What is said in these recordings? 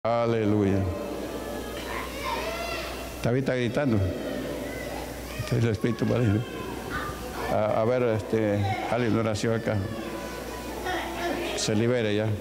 Aleluya. David está gritando. Este es el Espíritu maligno. A ver, alguien una oración acá. Se libere ya.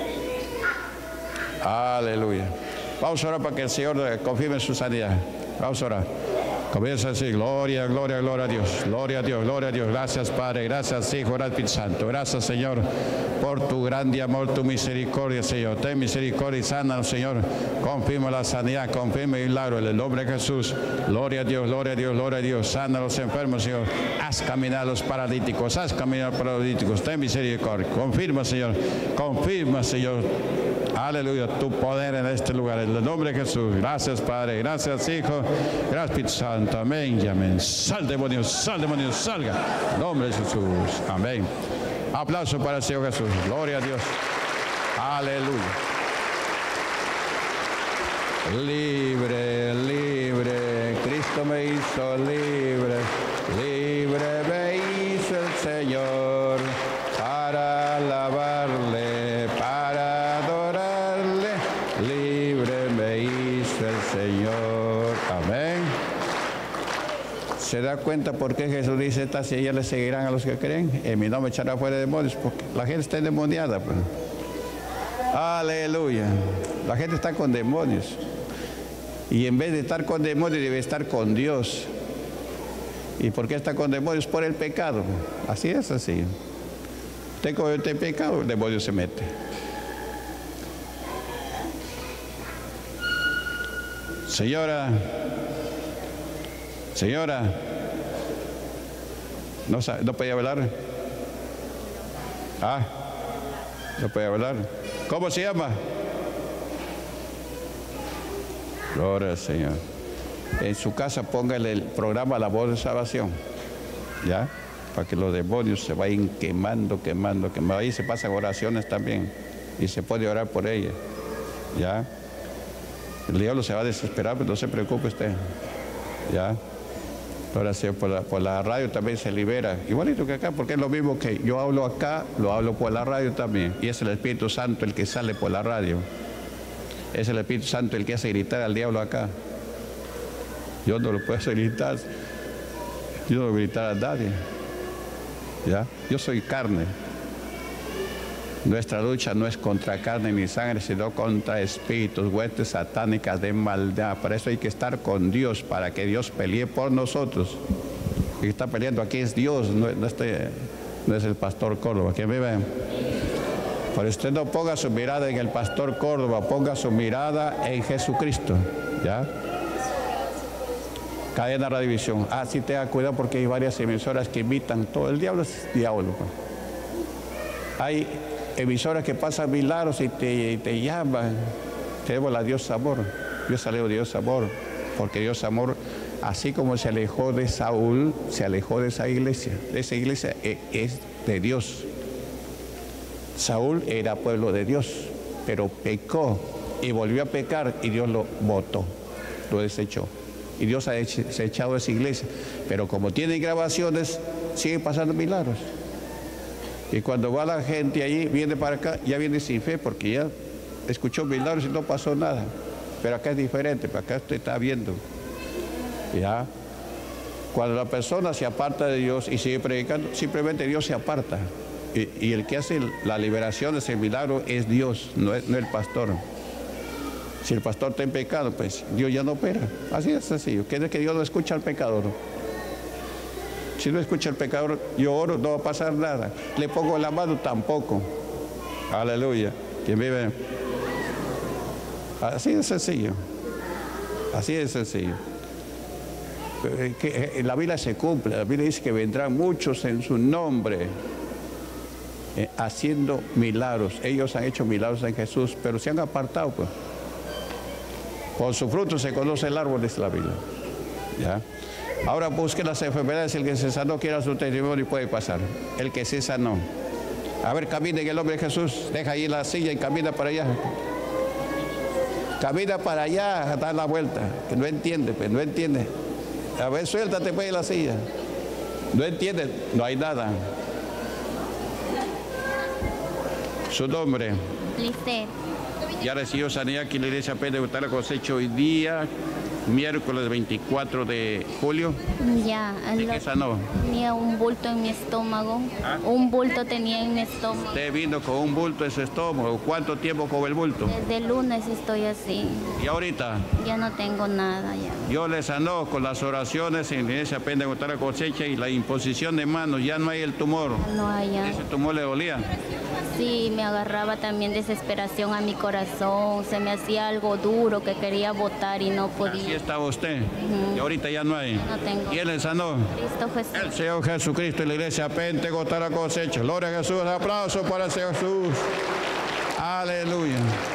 Aleluya. Vamos a orar para que el Señor confirme su sanidad. Vamos a orar. Comienza a decir, gloria, gloria, gloria a Dios, gloria a Dios, gloria a Dios. Gracias Padre, gracias Hijo, gracias Espíritu Santo. Gracias Señor por tu grande amor, tu misericordia, Señor. Ten misericordia y sánanos, Señor. Confirma la sanidad, confirma el milagro en el nombre de Jesús. Gloria a Dios, gloria a Dios, gloria a Dios. Sana a los enfermos, Señor. Haz caminar a los paralíticos, haz caminar a los paralíticos. Ten misericordia. Confirma, Señor. Confirma, Señor. Aleluya, tu poder en este lugar, en el nombre de Jesús. Gracias, Padre, gracias, Hijo, gracias, Espíritu Santo. Amén y amén. Sal, demonios, salga. En el nombre de Jesús. Amén. Aplauso para el Señor Jesús. Gloria a Dios. Aleluya. Libre, libre, Cristo me hizo libre. Libre me hizo el Señor para alabarle, para adorarle. Libre me hizo el Señor. Amén. ¿Se da cuenta por qué Jesús dice estas señales le seguirán a los que creen? En mi nombre echará fuera demonios, porque la gente está endemoniada. Pues. Aleluya. La gente está con demonios. Y en vez de estar con demonios, debe estar con Dios. ¿Y por qué está con demonios? Por el pecado. Así es, así. Usted comete pecado, el demonio se mete. Señora, ¿no puede hablar? No puede hablar. ¿Cómo se llama? Gloria al Señor. En su casa póngale el programa La Voz de Salvación, ¿ya? Para que los demonios se vayan quemando. Ahí se pasan oraciones también y se puede orar por ellas, ¿ya? El diablo se va a desesperar, pero no se preocupe usted, ¿ya? Ahora sí, por la radio también se libera, igualito que acá, porque es lo mismo que yo hablo acá, lo hablo por la radio también, y es el Espíritu Santo el que sale por la radio. Es el Espíritu Santo el que hace gritar al diablo acá. Yo no lo puedo hacer gritar. Yo no voy a gritar a nadie. ¿Ya? Yo soy carne. Nuestra lucha no es contra carne ni sangre, sino contra espíritus, huestes satánicas de maldad. Para eso hay que estar con Dios, para que Dios pelee por nosotros. El que está peleando aquí es Dios, no es el pastor Córdoba. ¿Quién vive? Por usted no ponga su mirada en el pastor Córdoba, ponga su mirada en Jesucristo, ¿ya? Cadena Radiovisión. Sí, tenga cuidado porque hay varias emisoras que imitan todo. El diablo es diablo. Hay emisoras que pasan milagros y te llaman. Tenemos la Dios Amor. Dios salió de Dios Amor, porque Dios Amor, así como se alejó de Saúl, se alejó de esa iglesia. Esa iglesia es de Dios. Saúl era pueblo de Dios, pero pecó y volvió a pecar y Dios lo botó, lo desechó. Y Dios ha desechado esa iglesia. Pero como tienen grabaciones, siguen pasando milagros. Y cuando va la gente allí, viene para acá, ya viene sin fe porque ya escuchó milagros y no pasó nada. Pero acá es diferente, para acá usted está viendo. ¿Ya? Cuando la persona se aparta de Dios y sigue predicando, simplemente Dios se aparta. Y el que hace la liberación de ese milagro es Dios, no el pastor. Si el pastor está en pecado, pues Dios ya no opera. Así es sencillo. ¿Qué es que Dios no escucha al pecador? Si no escucha al pecador, yo oro, no va a pasar nada. Le pongo la mano, tampoco. Aleluya. ¿Quién vive? Así es sencillo. Así es sencillo. Que la Biblia se cumple. La Biblia dice que vendrán muchos en su nombre. Haciendo milagros. Ellos han hecho milagros en Jesús, pero se han apartado, pues. Por su fruto se conoce el árbol, dice la Biblia. ¿Ya? Ahora busque las enfermedades. El que se sanó quiera su testimonio y puede pasar. El que se sanó. A ver, camina en el nombre de Jesús. Deja ahí la silla y camina para allá. Camina para allá, da la vuelta. Que no entiende, pues, no entiende. A ver, suéltate pues de la silla. No entiende, no hay nada. Su nombre. Lisset. Ya recibió sanidad aquí en la iglesia Pentecostal La Cosecha hoy día, miércoles 24 de julio. Ya, ¿De qué sanó? tenía un bulto en mi estómago. ¿Ah? Un bulto tenía en mi estómago. Usted vino con un bulto en su estómago. ¿Cuánto tiempo con el bulto? Desde el lunes estoy así. Y ahorita, Ya no tengo nada ya. Dios le sanó con las oraciones en la iglesia Pentecostal La Cosecha y la imposición de manos. Ya no hay el tumor. No hay ya. Ese tumor le dolía. Sí, me agarraba también desesperación a mi corazón. Se me hacía algo duro que quería botar y no Así podía. estaba usted. Y ahorita ya no hay. No tengo. ¿Quién le sanó? Cristo Jesús. El Señor Jesucristo y la iglesia Pentecostal La Cosecha. Gloria a Jesús. Aplauso para el Señor Jesús. Aleluya.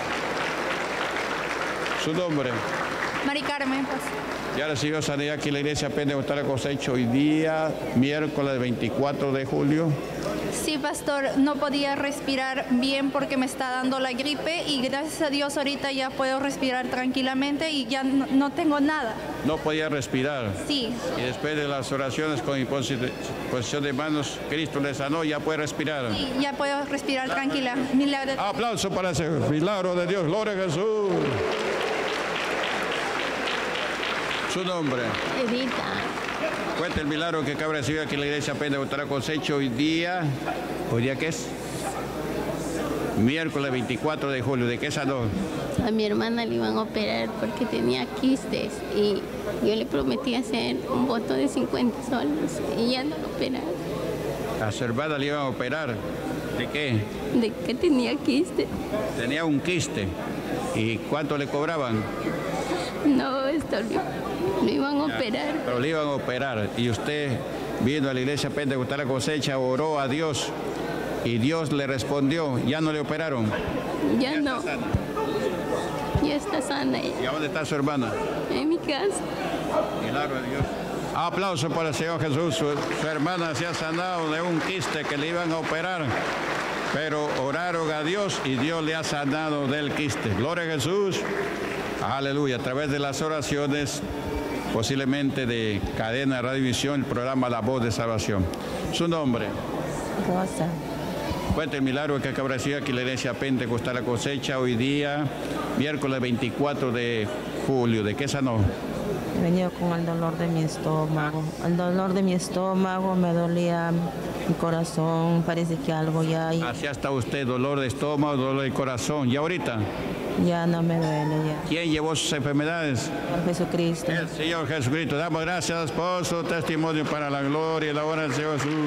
Su nombre. Mari Carmen, pues. Ya recibió sanidad aquí en la iglesia Pentecostal La Cosecha hoy día, miércoles 24 de julio. Sí, pastor, no podía respirar bien porque me está dando la gripe y gracias a Dios ahorita ya puedo respirar tranquilamente y ya no tengo nada. No podía respirar. Sí, Y después de las oraciones con imposición de manos, Cristo le sanó, ya puede respirar. sí, ya puedo respirar tranquila. Milagro. Aplauso para ese milagro de Dios. Gloria a Jesús. Su nombre. Evita. Cuenta el milagro que acaba de recibir aquí en la iglesia Pentecostal La Cosecha hoy día. ¿Hoy día qué es? Miércoles 24 de julio. ¿De qué sanó? A mi hermana le iban a operar porque tenía quistes y yo le prometí hacer un voto de 50 soles y ya no lo operaron. A su hermana le iban a operar. ¿De qué? De que tenía quistes. Tenía un quiste. ¿Y cuánto le cobraban? No, esto lo iban a operar. Pero le iban a operar. Y usted vino a la iglesia Pentecostal La Cosecha, oró a Dios. Y Dios le respondió. Ya no le operaron. Ya no. está sana. Ya está sana ella. ¿Y a dónde está su hermana? En mi casa. Milagro de Dios. Aplauso para el Señor Jesús. Su hermana se ha sanado de un quiste que le iban a operar. Pero oraron a Dios y Dios le ha sanado del quiste. Gloria a Jesús. Aleluya. A través de las oraciones, posiblemente de Cadena Radiovisión, el programa La Voz de Salvación. Su nombre. Rosa. Cuenta el milagro que acaba de recibir aquí en la iglesia Pentecostal La Cosecha hoy día, miércoles 24 de julio. ¿De qué sanó? He venido con el dolor de mi estómago. El dolor de mi estómago, me dolía mi corazón, parece que algo ya hay. Así está usted, dolor de estómago, dolor de corazón. ¿Y ahorita? Ya no me duele ya. ¿Quién llevó sus enfermedades? Por Jesucristo. El Señor Jesucristo. Damos gracias por su testimonio para la gloria y la honra del Señor Jesús.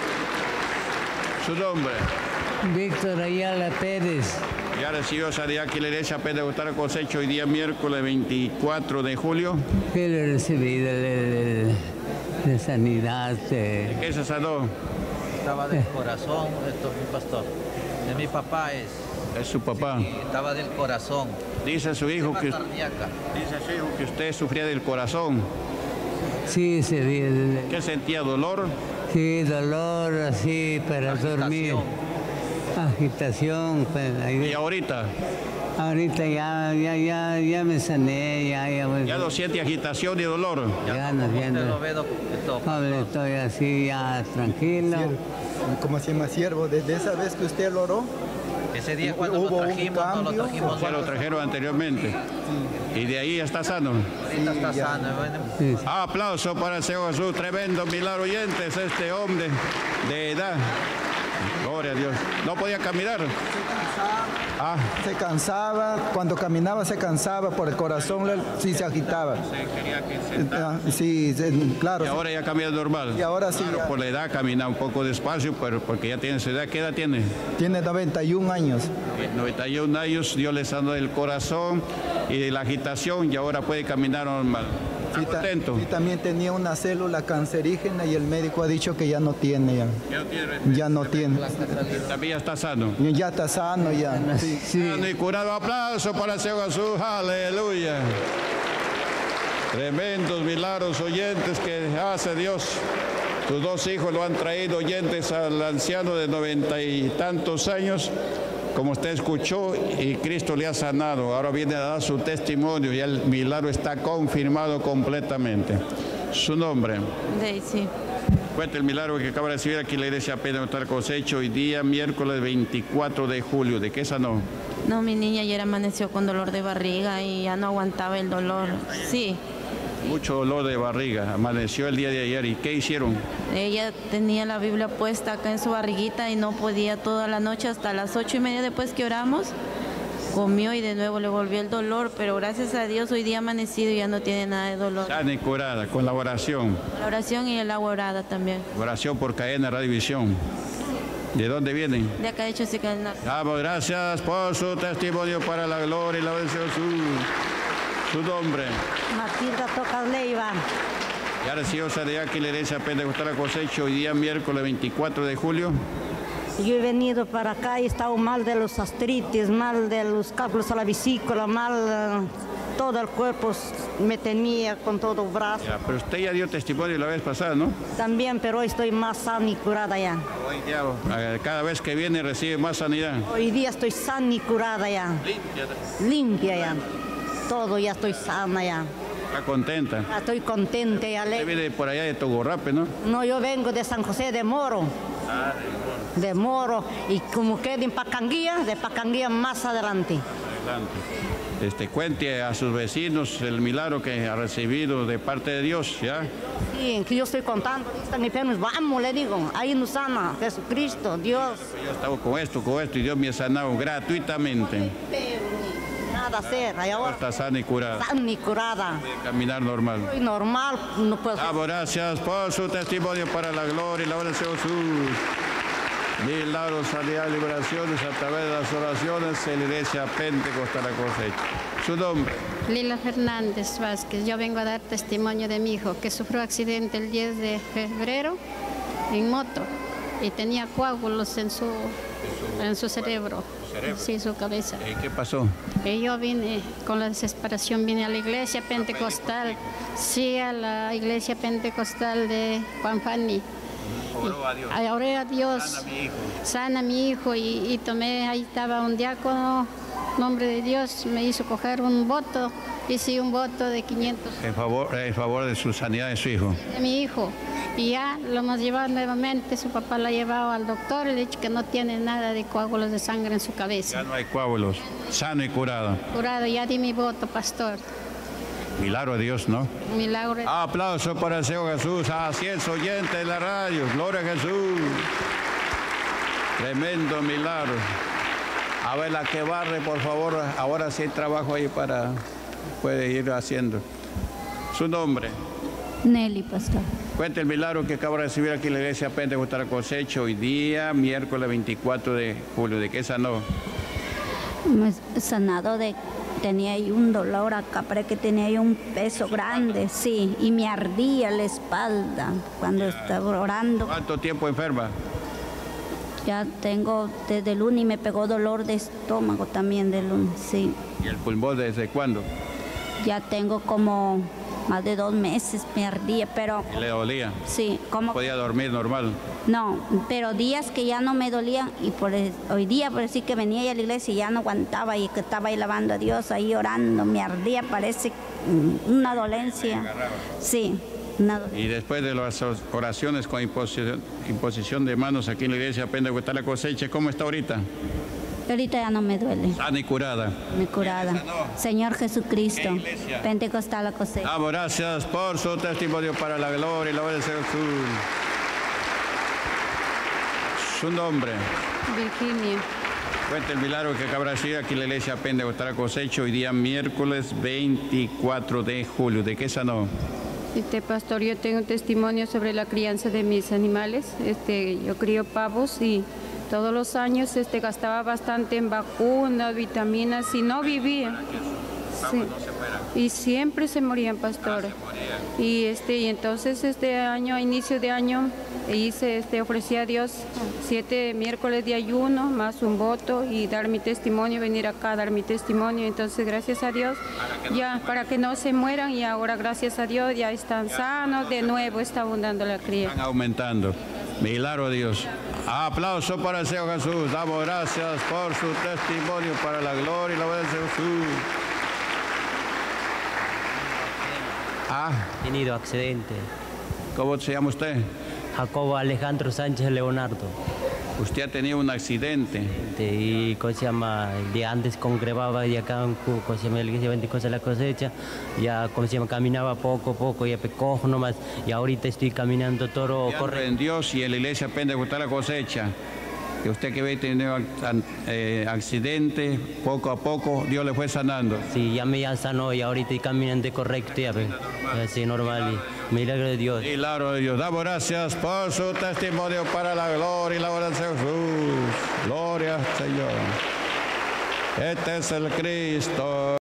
Su nombre. Víctor Ayala Pérez. Ya recibió sanidad aquí en la iglesia Pentecostal La Cosecha hoy día miércoles 24 de julio. Que le recibí de sanidad. ¿Qué se sanó? Estaba del corazón, esto mi pastor. De mi papá es. Es su papá. Sí, estaba del corazón. Dice su hijo que, Cardíaca. dice su hijo que usted sufría del corazón. Sí, ¿Qué sentía? ¿Dolor? sí, dolor así para Agitación. dormir. Agitación. ¿Y ahorita? Ahorita ya me sané, ¿Ya no siente agitación y dolor? Ya como no usted siento. lo ve, doctor. Ahora estoy así ya tranquilo. ¿Cómo se llama siervo? Desde esa vez que usted lo oró, Ese día cuando ¿Hubo lo un trajimos, no lo cambio? trajimos. Ya lo trajeron anteriormente. Y de ahí está sano. Ahorita está sano. Bueno. Sí, sí. Aplauso para el Señor Jesús. Tremendo milagro, oyentes. Este hombre de edad. Gloria a Dios. No podía caminar. se cansaba, cuando caminaba se cansaba por el corazón, sí se agitaba. Sí, claro. Y ahora ya camina normal. Y ahora sí, Claro, ya. por la edad camina un poco despacio, pero porque ya tiene su edad. ¿Qué edad tiene? Tiene 91 años. 91 años. Dios le sanó el corazón y de la agitación y ahora puede caminar normal. ¿Está Sí, contento? y también tenía una célula cancerígena y el médico ha dicho que ya no tiene. Ya no tiene. También ya está sano. Ya está sano ya. Sí. Sano y curado. Aplauso para el Señor Jesús. Aleluya. Tremendos milagros, oyentes, que hace Dios. Tus dos hijos lo han traído, oyentes, al anciano de 90 y tantos años, como usted escuchó, y Cristo le ha sanado. Ahora viene a dar su testimonio y el milagro está confirmado completamente. Su nombre. Daisy. Cuenta el milagro que acaba de recibir aquí en la iglesia Pentecostal La Cosecha hoy día, miércoles 24 de julio. ¿De qué sanó? No, mi niña ayer amaneció con dolor de barriga y ya no aguantaba el dolor. Sí. Mucho dolor de barriga. Amaneció el día de ayer. ¿Y qué hicieron? Ella tenía la Biblia puesta acá en su barriguita y no podía toda la noche hasta las 8:30 después que oramos. Comió y de nuevo le volvió el dolor, pero gracias a Dios hoy día ha amanecido y ya no tiene nada de dolor. Sana y curada, con la oración. La oración y el agua orada también. Oración por cadena Radiovisión. ¿De dónde vienen? De acá de Chosica del Norte. Damos gracias por su testimonio para la gloria y la bendición de su nombre. Matilda Tocas Leiva. Ya recibió de aquí la iglesia Pentecostal La Cosecha hoy día miércoles 24 de julio. Yo he venido para acá y he estado mal de los gastritis, mal de los cálculos a la vesícula, mal todo el cuerpo me tenía con todo el brazo. Ya, pero usted ya dio testimonio la vez pasada, ¿no? También, pero hoy estoy más sana y curada ya. Hoy ya, cada vez que viene recibe más sanidad. Hoy día estoy sana y curada ya. Limpia ya. Todo ya estoy sana ya. ¿Está contenta? Ya estoy contenta y Usted alegre. viene por allá de Togorrape, ¿no? No, yo vengo de San José de Moro. De Moro. Y como queda en Pacanguía, de Pacanguía más adelante. Adelante. Cuente a sus vecinos el milagro que ha recibido de parte de Dios, ¿ya? Sí, que yo estoy contando, están enfermos, vamos, le digo, ahí nos sana Jesucristo, Dios. Yo estaba con esto, y Dios me ha sanado gratuitamente. Nada hacer, ahí ahora Está sana y curada. sana y curada. Puede caminar normal. Soy normal, no puedo. Damos gracias por su testimonio para la gloria y la bendición de Jesús. Milagros, sanidad, liberaciones a través de las oraciones en la iglesia Pentecostal La Cosecha. Su nombre. Lila Fernández Vázquez. Yo vengo a dar testimonio de mi hijo que sufrió accidente el 10 de febrero en moto y tenía coágulos en su cerebro. Sí, su cabeza. ¿Y qué pasó? Y yo vine con la desesperación, vine a la iglesia pentecostal, sí, a la iglesia pentecostal de Juan Fanny. Oré a Dios, sana a mi hijo y tomé, ahí estaba un diácono, nombre de Dios, me hizo coger un voto, hice un voto de 500. En favor de su sanidad de su hijo. De mi hijo. Y ya lo hemos llevado nuevamente, su papá lo ha llevado al doctor y le ha dicho que no tiene nada de coágulos de sangre en su cabeza. Ya no hay coágulos, sano y curado. Curado, ya di mi voto, pastor. Milagro de Dios, ¿no? Milagro. Aplauso para el Señor Jesús. Así es, oyente de la radio. Gloria a Jesús. Tremendo milagro. A ver, la que barre, por favor. Ahora sí hay trabajo ahí puede ir haciendo. Su nombre. Nelly, pastor. Cuente el milagro que acaba de recibir aquí en la iglesia Pentecostal La Cosecha hoy día, miércoles 24 de julio. ¿De qué sanó? Sanado tenía ahí un dolor acá, parece que tenía ahí un peso grande, sí, y me ardía la espalda cuando estaba orando. ¿Cuánto tiempo enferma? Ya tengo desde el lunes y me pegó dolor de estómago también del lunes, sí. ¿Y el pulmón desde cuándo? Ya tengo como más de 2 meses, me ardía, pero... ¿Y le dolía? Sí, como... ¿Podía dormir normal? No, pero días que ya no me dolían y hoy día por decir que venía a la iglesia y ya no aguantaba y que estaba ahí lavando a Dios, ahí orando, me ardía, parece una dolencia. Sí, una dolencia. Y después de las oraciones con imposición de manos aquí en la iglesia Pentecostal La Cosecha, ¿cómo está ahorita? Ahorita ya no me duele. Sana y curada. Me curada. Señor Jesucristo, Pentecostal La Cosecha. Damos gracias por su testimonio para la gloria y la bendición de Jesús. Su nombre. Virginia. Cuenta el milagro que acaba de decir aquí en la iglesia Pentecostal La Cosecha hoy día miércoles 24 de julio. ¿De qué sanó? Pastor, yo tengo un testimonio sobre la crianza de mis animales. Yo crío pavos y todos los años gastaba bastante en vacunas, vitaminas y no vivía. Sí. Y siempre se morían, pastor. Y entonces a inicio de año ofrecí a Dios 7 miércoles de ayuno más un voto y dar mi testimonio, venir acá a dar mi testimonio. Entonces gracias a Dios ya para que no se mueran y ahora gracias a Dios ya están sanos, de nuevo está abundando la cría. Están aumentando. Milagro de Dios. Aplauso para el Señor Jesús. Damos gracias por su testimonio para la gloria y la bendición de Jesús. Tenido accidente. ¿Cómo se llama usted? Jacobo Alejandro Sánchez Leonardo. Usted ha tenido un accidente. Y ¿cómo se llama? De antes congregaba y acá ¿cómo se llama? La iglesia bendice la cosecha. Ya ¿cómo se llama? Caminaba poco a poco, ya cojo nomás. Y ahorita estoy caminando todo correcto. En Dios y en la iglesia pentecostal la cosecha. Que usted que ve tenido accidente, poco a poco Dios le fue sanando. Sí, ya me sanó y ahorita estoy caminando correcto, ya ve. Así normal. Y milagro de Dios. Milagro de Dios. Damos gracias por su testimonio para la gloria y la oración de Jesús. Gloria al Señor. Este es el Cristo.